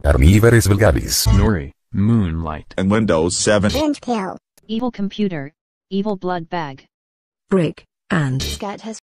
Carnivorous vulgaris. Nori, Moonlight. and Windows 7. Binge Pill. Evil computer. Evil blood bag. Brick, and Scat has